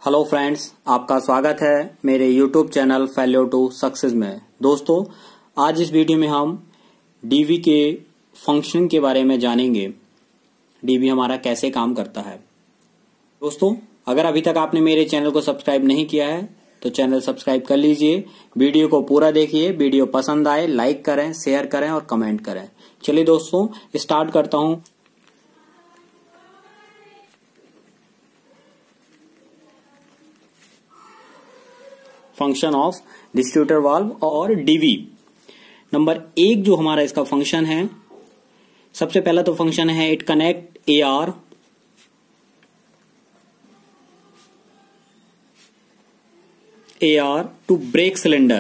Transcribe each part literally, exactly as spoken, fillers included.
Hello friends, आपका स्वागत है मेरे YouTube channel failure to success में। दोस्तों, आज इस वीडियो में हम डीवी के फंक्शन के बारे में जानेंगे। डीवी हमारा कैसे काम करता है। दोस्तों, अगर अभी तक आपने मेरे चैनल को सब्सक्राइब नहीं किया है तो चैनल सब्सक्राइब कर लीजिए। वीडियो को पूरा देखिए। वीडियो पसंद आए लाइक करें, शेयर करें और कमेंट करें। चलिए दोस्तों, स्टार्ट करता हूं। फंक्शन ऑफ डिस्ट्रीब्यूटर वाल्व और डीवी। नंबर एक जो हमारा इसका फंक्शन है, सबसे पहला तो फंक्शन है it connect A R A R to brake cylinder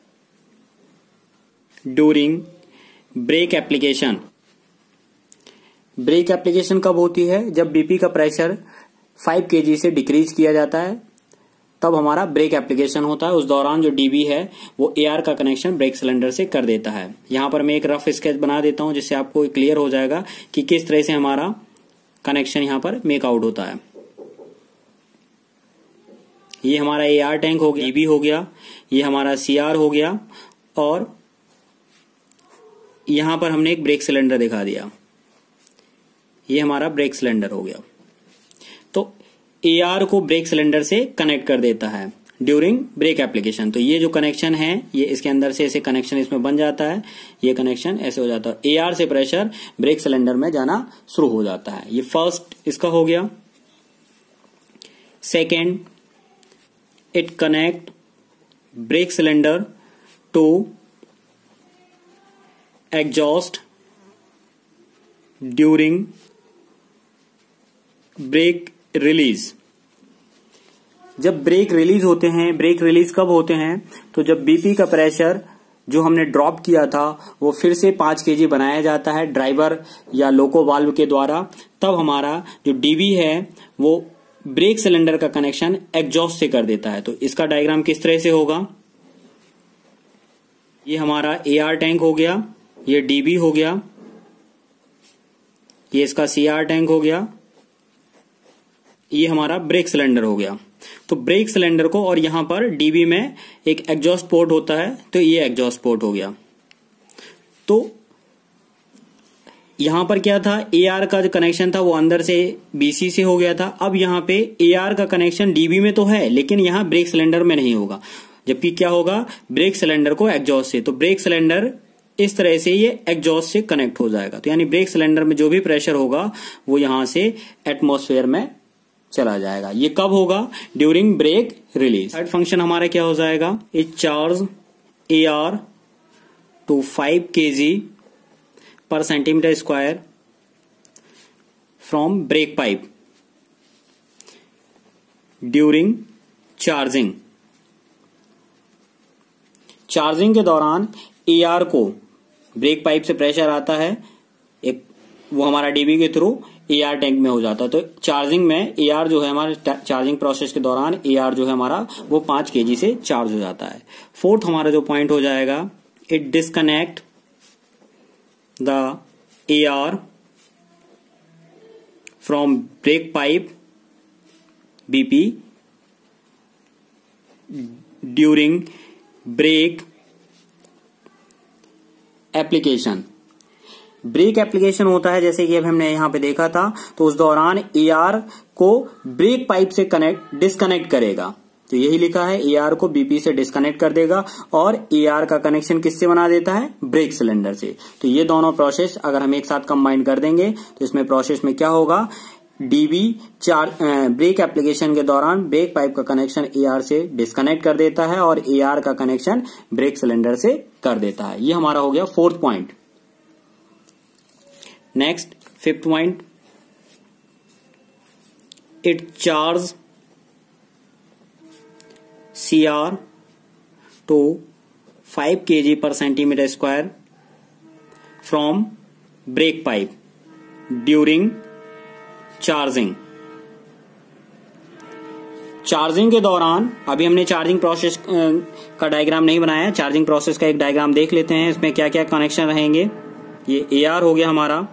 during brake application. Brake application कब होती है? जब बीपी का प्रेशर फाइव केजी से डिक्रीज किया जाता है, तब हमारा ब्रेक एप्लीकेशन होता है। उस दौरान जो डीबी है वो एआर का कनेक्शन ब्रेक सिलेंडर से कर देता है। यहां पर मैं एक रफ स्केच बना देता हूं जिससे आपको क्लियर हो जाएगा कि किस तरह से हमारा कनेक्शन यहां पर मेक आउट होता है। ये हमारा एआर टैंक हो गया, डीबी हो गया, ये हमारा सीआर हो गया और यहां पर हमने एक ब्रेक सिलेंडर दिखा दिया। ये हमारा ब्रेक सिलेंडर हो गया। तो एआर को ब्रेक सिलेंडर से कनेक्ट कर देता है ड्यूरिंग ब्रेक एप्लीकेशन। तो ये जो कनेक्शन है, ये इसके अंदर से ऐसे कनेक्शन इसमें बन जाता है। ये कनेक्शन ऐसे हो जाता है। एआर से प्रेशर ब्रेक सिलेंडर में जाना शुरू हो जाता है। ये फर्स्ट इसका हो गया। Second, it connect brake cylinder to exhaust during brake release. जब ब्रेक रिलीज होते हैं, ब्रेक रिलीज कब होते हैं? तो जब बीपी का प्रेशर जो हमने ड्रॉप किया था वो फिर से पांच केजी बनाया जाता है ड्राइवर या लोको वाल्व के द्वारा, तब हमारा जो डीबी है वो ब्रेक सिलेंडर का कनेक्शन एग्जॉस्ट से कर देता है। तो इसका डायग्राम किस तरह से होगा? ये हमारा एआर टैंक हो गया, ये डीबी हो गया, ये इसका सीआर टैंक हो गया, ये हमारा ब्रेक सिलेंडर हो गया। तो ब्रेक सिलेंडर को और यहां पर डीबी में एक एग्जॉस्ट पोर्ट होता है, तो ये एग्जॉस्ट पोर्ट हो गया। तो यहां पर क्या था? एआर का जो कनेक्शन था वो अंदर से बीसी से हो गया था। अब यहां पे एआर का कनेक्शन डीबी में तो है लेकिन यहां ब्रेक सिलेंडर में नहीं होगा, जबकि क्या होगा? ब्रेक सिलेंडर को एग्जॉस्ट से। तो ब्रेक सिलेंडर इस तरह से ये एग्जॉस्ट से कनेक्ट हो जाएगा। तो यानी ब्रेक सिलेंडर में जो भी प्रेशर होगा वो यहां से एटमॉस्फेयर में चला जाएगा। ये कब होगा? During brake release. Third function हमारा क्या हो जाएगा? It charge A R to five KG पर centimetre square from brake pipe during charging. Charging के दौरान ए आर को ब्रेक पाइप से प्रेशर आता है, एक वो हमारा डीबी के थ्रू एआर टैंक में हो जाता है। तो चार्जिंग में एआर जो है हमारे चार्जिंग प्रोसेस के दौरान एआर जो है हमारा वो पांच केजी से चार्ज हो जाता है। फोर्थ हमारा जो पॉइंट हो जाएगा, it disconnect the AR from brake pipe BP during brake application. Brake application होता है जैसे कि अब हमने यहां पे देखा था, तो उस दौरान एआर को ब्रेक पाइप से कनेक्ट डिस्कनेक्ट करेगा। तो यही लिखा है, एआर को बीपी से डिस्कनेक्ट कर देगा और एआर का कनेक्शन किससे बना देता है? ब्रेक सिलेंडर से। तो ये दोनों प्रोसेस अगर हम एक साथ कंबाइन कर देंगे तो इसमें प्रोसेस में क्या होगा? डीबी चार ब्रेक एप्लीकेशन के दौरान ब्रेक पाइप का कनेक्शन एआर से डिस्कनेक्ट कर देता है और एआर का कनेक्शन ब्रेक सिलेंडर से कर देता है। ये हमारा हो गया fourth point. Next, fifth point, it charge CR to five KG पर centimetre square from brake pipe during charging. Charging के दौरान, अभी हमने चार्जिंग प्रोसेस का डायग्राम नहीं बनाया, चार्जिंग प्रोसेस का एक डायग्राम देख लेते हैं। इसमें क्या क्या कनेक्शन रहेंगे। ये एआर हो गया हमारा,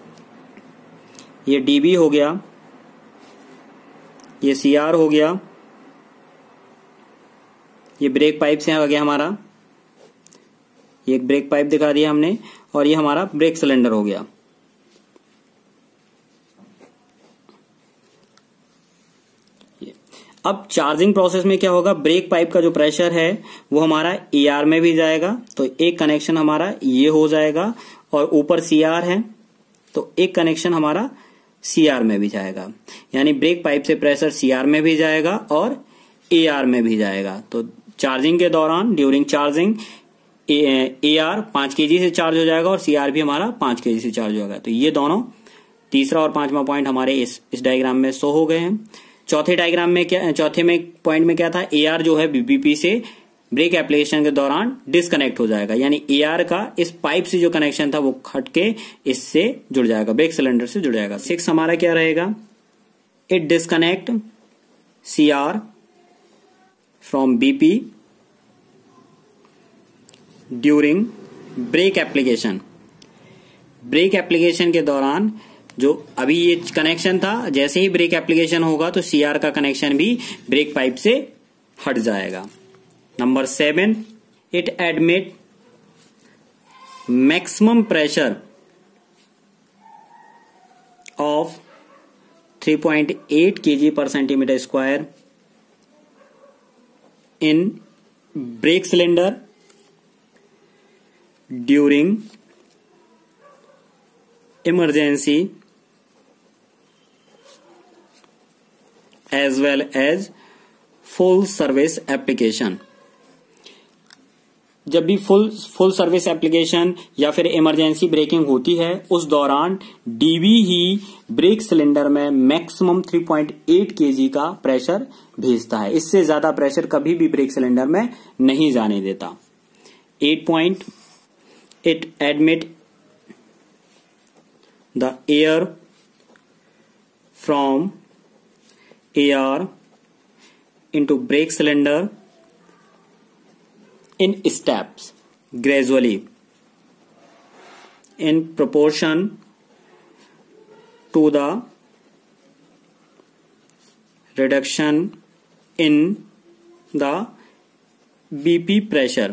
ये डीबी हो गया, ये सीआर हो गया, ये ब्रेक पाइप से आ गया हमारा, ये एक ब्रेक पाइप दिखा दिया हमने, और ये हमारा ब्रेक सिलेंडर हो गया। अब चार्जिंग प्रोसेस में क्या होगा, ब्रेक पाइप का जो प्रेशर है वो हमारा ए आर में भी जाएगा, तो एक कनेक्शन हमारा ये हो जाएगा, और ऊपर सी आर है तो एक कनेक्शन हमारा सी आर में भी जाएगा। यानी ब्रेक पाइप से प्रेशर सी आर में भी जाएगा और ए आर में भी जाएगा। तो चार्जिंग के दौरान, ड्यूरिंग चार्जिंग, ए आर पांच केजी से चार्ज हो जाएगा और सी आर भी हमारा पांच केजी से चार्ज हो जाएगा। तो ये दोनों तीसरा और पांचवा पॉइंट हमारे इस इस डायग्राम में शो हो गए हैं। चौथे डायग्राम में क्या, चौथे में पॉइंट में क्या था, ए आर जो है बीपीपी से ब्रेक एप्लीकेशन के दौरान डिस्कनेक्ट हो जाएगा। यानी ए आर का इस पाइप से जो कनेक्शन था वो हट के इससे जुड़ जाएगा, ब्रेक सिलेंडर से जुड़ जाएगा। सिक्स हमारा क्या रहेगा, it disconnect C R from BP during brake application. Brake application के दौरान जो अभी ये कनेक्शन था, जैसे ही ब्रेक एप्लीकेशन होगा तो सी आर का कनेक्शन भी ब्रेक पाइप से हट जाएगा। Number seven, it admit maximum pressure of three point eight KG पर centimetre square in brake cylinder during emergency as well as full service application. जब भी फुल फुल सर्विस एप्लीकेशन या फिर emergency breaking होती है उस दौरान डीबी ही ब्रेक सिलेंडर में maximum three point eight KG का प्रेशर भेजता है। इससे ज्यादा प्रेशर कभी भी ब्रेक सिलेंडर में नहीं जाने देता। Eight point, it admit the air from A R into brake cylinder in steps gradually in proportion to the reduction in the B P pressure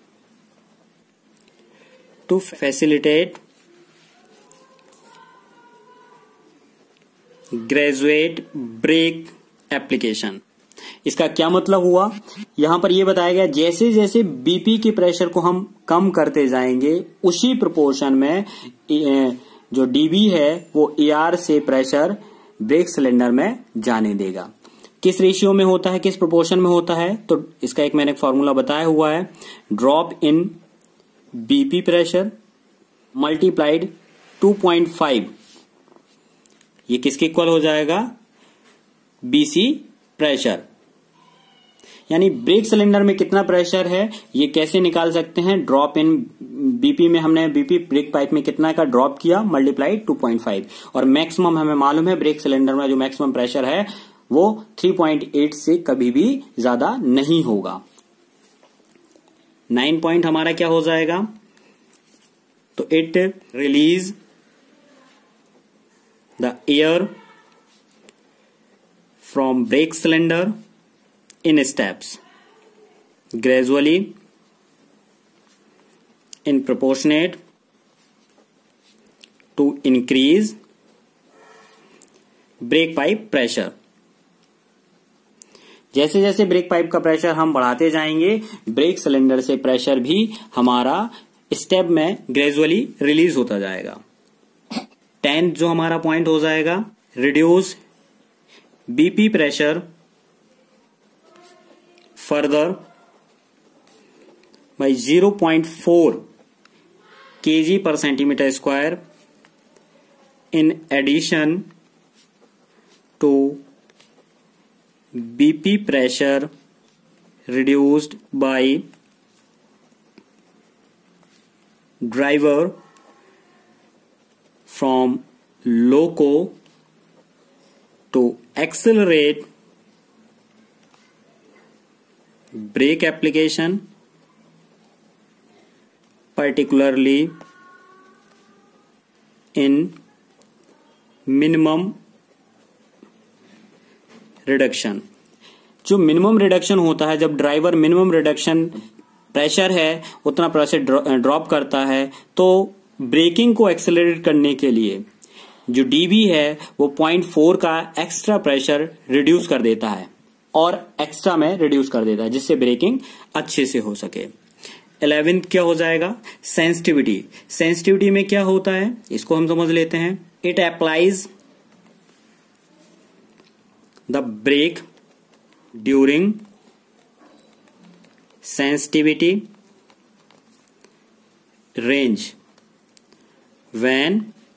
to facilitate graduate brake application। इसका क्या मतलब हुआ, यहां पर यह बताया गया जैसे जैसे बीपी के प्रेशर को हम कम करते जाएंगे उसी प्रोपोर्शन में जो डीबी है वो एआर से प्रेशर ब्रेक सिलेंडर में जाने देगा। किस रेशियो में होता है, किस प्रोपोर्शन में होता है, तो इसका एक मैंने फॉर्मूला बताया हुआ है, drop in BP pressure multiplied to point five, ये किसके इक्वल हो जाएगा, बीसी प्रेशर। यानी ब्रेक सिलेंडर में कितना प्रेशर है ये कैसे निकाल सकते हैं, ड्रॉप इन बीपी में हमने बीपी ब्रेक पाइप में कितना का ड्रॉप किया मल्टीप्लाइड टू पॉइंट फाइव, और मैक्सिमम हमें मालूम है ब्रेक सिलेंडर में जो मैक्सिमम प्रेशर है वो थ्री पॉइंट एट से कभी भी ज्यादा नहीं होगा। नाइन पॉइंट हमारा क्या हो जाएगा, तो it release the air from brake cylinder in steps gradually in proportionate to increase brake pipe pressure। जैसे जैसे ब्रेक पाइप का प्रेशर हम बढ़ाते जाएंगे ब्रेक सिलेंडर से प्रेशर भी हमारा स्टेप में ग्रेजुअली रिलीज होता जाएगा। टेंथ जो हमारा पॉइंट हो जाएगा, reduce B P pressure further by zero point four kg per centimeter square in addition to B P pressure reduced by driver from loco to accelerate brake application, particularly in minimum reduction। जो minimum reduction होता है, जब driver minimum reduction pressure है उतना pressure drop करता है, तो breaking को एक्सेलरेट करने के लिए जो डीबी है वो पॉइंट फोर का एक्स्ट्रा प्रेशर रिड्यूस कर देता है और एक्स्ट्रा में रिड्यूस कर देता है, जिससे ब्रेकिंग अच्छे से हो सके। इलेवेंथ क्या हो जाएगा, सेंसिटिविटी। सेंसिटिविटी में क्या होता है इसको हम समझ लेते हैं। It applies the brake during sensitivity range when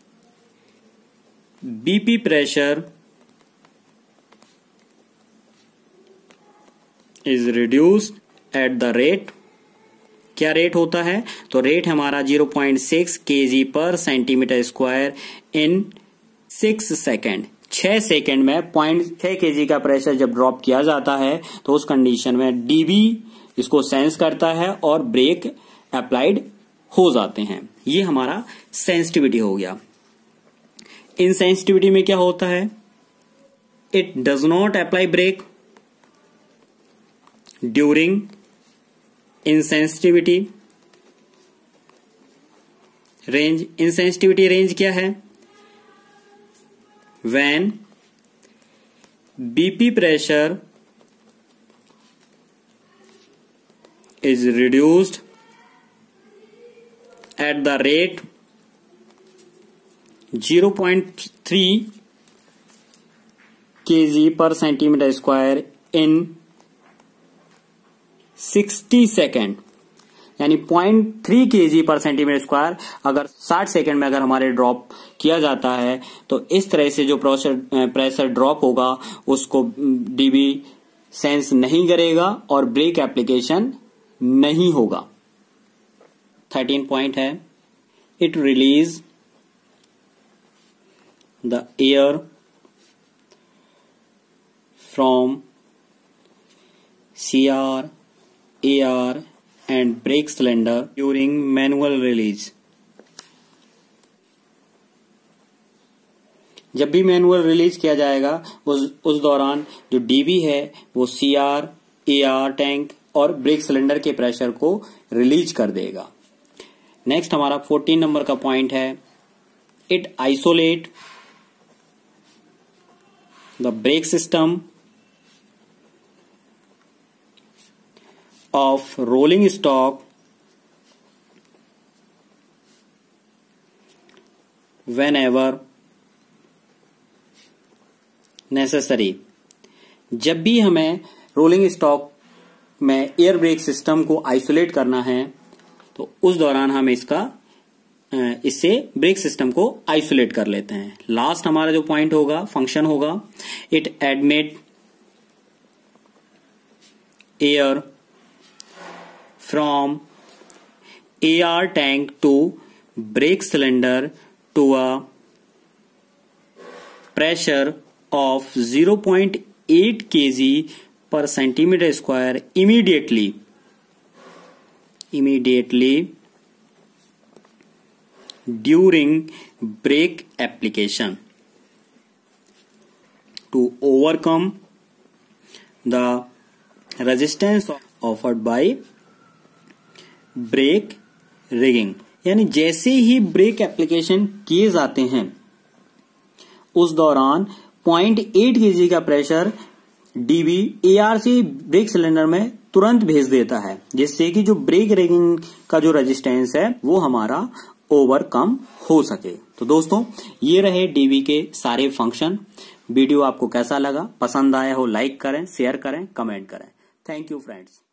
B P pressure is reduced at the rate, क्या रेट होता है, तो रेट हमारा ज़ीरो पॉइंट सिक्स केजी पर centimetre square in six second. छह सेकेंड में पॉइंट छह केजी का प्रेशर जब ड्रॉप किया जाता है तो उस कंडीशन में डीबी इसको सेंस करता है और ब्रेक अप्लाइड हो जाते हैं। ये हमारा सेंसिटिविटी हो गया। इनसेंसिटिविटी में क्या होता है, it does not apply brake during insensitivity range. Insensitivity range क्या है, when BP pressure is reduced at the rate zero point three KG पर centimetre square in sixty second, यानी पॉइंट थ्री केजी पर centimetre square अगर साठ second में अगर हमारे ड्रॉप किया जाता है तो इस तरह से जो प्रेशर प्रेशर ड्रॉप होगा उसको डीबी सेंस नहीं करेगा और ब्रेक एप्लीकेशन नहीं होगा। थर्टीन पॉइंट है, it release the air from C R, A R and brake cylinder during manual release. जब भी मैनुअल रिलीज किया जाएगा उस उस दौरान जो डीबी है वो C R, A R tank और ब्रेक सिलेंडर के प्रेशर को रिलीज कर देगा। नेक्स्ट हमारा फोर्टीन नंबर का पॉइंट है, it isolate the brake system of rolling stock whenever necessary. जब भी हमें रोलिंग स्टॉक में एयर ब्रेक सिस्टम को आइसोलेट करना है तो उस दौरान हम इसका इससे ब्रेक सिस्टम को आइसोलेट कर लेते हैं। लास्ट हमारा जो पॉइंट होगा, फंक्शन होगा, it admit air from A R tank to brake cylinder to a pressure of zero point eight KG per centimeter square immediately immediately during brake application to overcome the resistance offered by brake rigging। यानी जैसे ही break application किए जाते हैं उस दौरान point eight KG का pressure DB ARC brake cylinder में तुरंत भेज देता है, जिससे कि जो ब्रेक रिगिंग का जो रेजिस्टेंस है वो हमारा ओवरकम हो सके। तो दोस्तों ये रहे डीबी के सारे फंक्शन। वीडियो आपको कैसा लगा, पसंद आया हो लाइक करें, शेयर करें, कमेंट करें। Thank you friends.